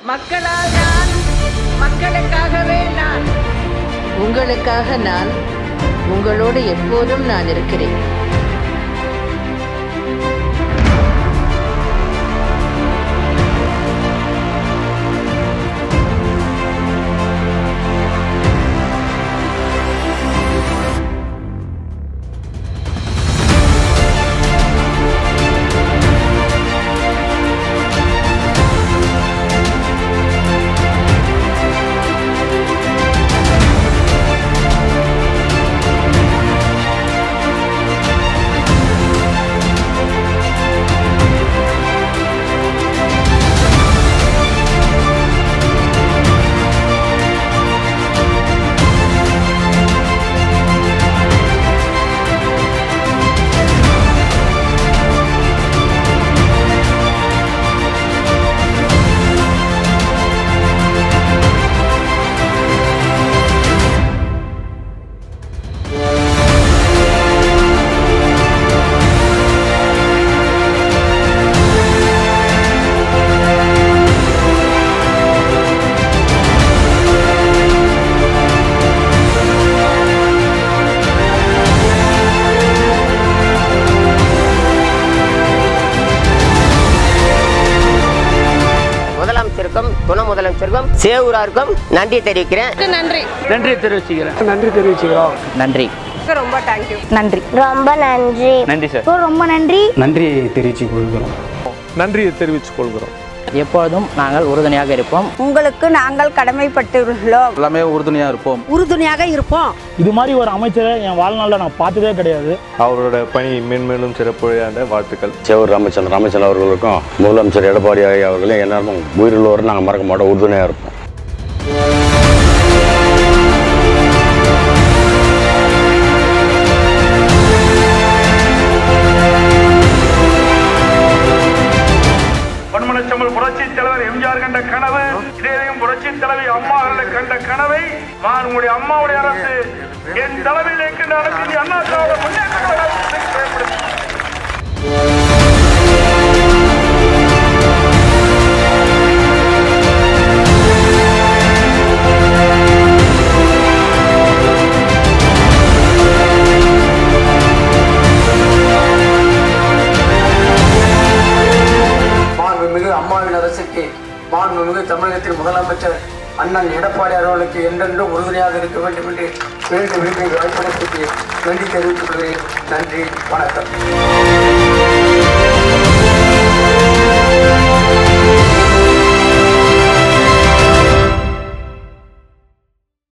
மக்களால் நான், மக்களுக்காகவே நான். உங்களுக்காக நான், உங்களோடு எப்போதும் நான் இருக்கிறேன். துணை முதலமைச்சருக்கும் சேவூராருக்கும் நன்றி தெரிவிக்கிறேன். நன்றி தெரிவிச்சுக்கிறோம். நன்றி. ரொம்ப தேங்க்யூ. நன்றி. ரொம்ப நன்றி. நன்றி சார். ரொம்ப நன்றி. நன்றி தெரிவித்துக் கொள்கிறோம். நன்றியை தெரிவித்துக் கொள்கிறோம். எப்பொழுதும் நாங்கள் உறுதுணையாக இருப்போம். உங்களுக்கு நாங்கள் கடமைப்பட்டுள்ளோம். எல்லாமே உறுதுணையாக இருப்போம். உறுதுணையாக இருப்போம். இது மாதிரி ஒரு அமைச்சரை என் வாழ்நாளில் நான் பார்த்ததே கிடையாது. அவரோட பணி மேன்மேலும் சிறப்புடைய வாழ்த்துக்கள். சேவூர் ராமச்சந்திரன் அவர்களுக்கும் முதலமைச்சர் எடப்பாடி அவர்களையும் எல்லாரும் உயிருள்ளவரை நாங்கள் மறக்க மாட்டோம், உறுதுணையாக இருப்போம். புரட்சி தலைவர் எம்ஜிஆர் கண்ட கனவு, இதேதையும் புரட்சி தலைவி அம்மா அவர்கள் கண்ட கனவை உங்களுடைய அம்மாவுடைய அரசு என் தலைமையில் இருக்கின்ற அரசு அண்ணா திராவிட முன்னேற்ற கழகத்தை அம்மாவின் அரசுக்கு மாண்புமிகு தமிழகத்தின் முதலமைச்சர் அண்ணன் எடப்பாடி அவர்களுக்கு என்றென்றும் உறுதுணையாக இருக்க வேண்டும் என்று வேண்டு விரும்பி வாய்ப்பதற்கு நன்றி தெரிவித்துக் கொள்கிறேன். நன்றி, வணக்கம்.